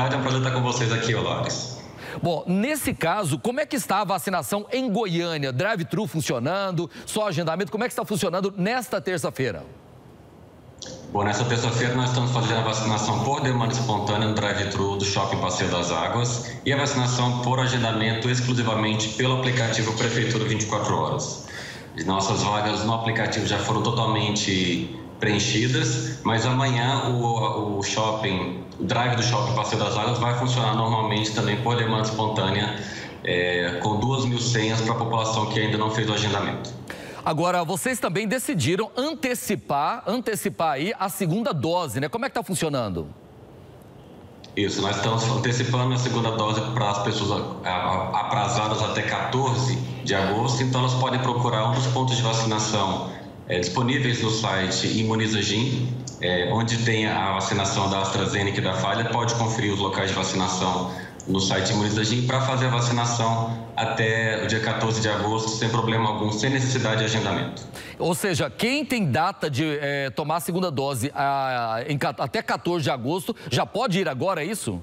tarde, é um prazer estar com vocês aqui, Olares. Bom, nesse caso, como é que está a vacinação em Goiânia? Drive-thru funcionando, só agendamento, como é que está funcionando nesta terça-feira? Bom, nessa terça-feira nós estamos fazendo a vacinação por demanda espontânea no drive-thru do Shopping Passeio das Águas e a vacinação por agendamento exclusivamente pelo aplicativo Prefeitura 24 Horas. Nossas vagas no aplicativo já foram totalmente preenchidas, mas amanhã o drive do Shopping Passeio das Águas vai funcionar normalmente também por demanda espontânea, com 2.000 senhas para a população que ainda não fez o agendamento. Agora, vocês também decidiram antecipar aí a segunda dose, né? Como é que está funcionando? Isso, nós estamos antecipando a segunda dose para as pessoas aprazadas até 14 de agosto, então elas podem procurar um dos pontos de vacinação disponíveis no site Imunizagin, onde tem a vacinação da AstraZeneca e da Pfizer, pode conferir os locais de vacinação no site Imunizagin para fazer a vacinação até o dia 14 de agosto, sem problema algum, sem necessidade de agendamento. Ou seja, quem tem data de tomar a segunda dose até 14 de agosto, já pode ir agora, é isso?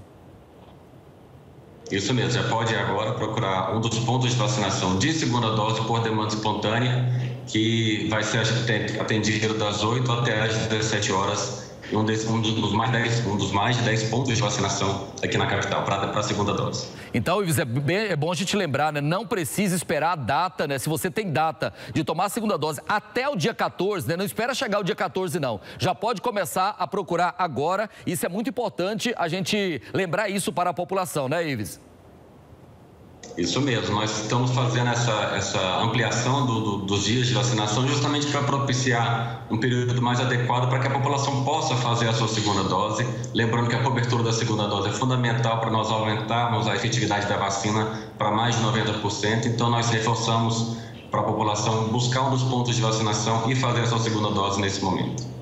Isso mesmo, já pode ir agora procurar um dos pontos de vacinação de segunda dose por demanda espontânea, que vai ser atendido das 8 até as 17 horas, um dos mais de 10 pontos de vacinação aqui na capital, para a segunda dose. Então, Ives, é bom a gente lembrar, né? Não precisa esperar a data, né? Se você tem data de tomar a segunda dose até o dia 14, né? Não espera chegar o dia 14, não. Já pode começar a procurar agora. Isso é muito importante a gente lembrar isso para a população, né, Ives? Isso mesmo, nós estamos fazendo essa ampliação dos dias de vacinação justamente para propiciar um período mais adequado para que a população possa fazer a sua segunda dose. Lembrando que a cobertura da segunda dose é fundamental para nós aumentarmos a efetividade da vacina para mais de 90%. Então, nós reforçamos para a população buscar um dos pontos de vacinação e fazer a sua segunda dose nesse momento.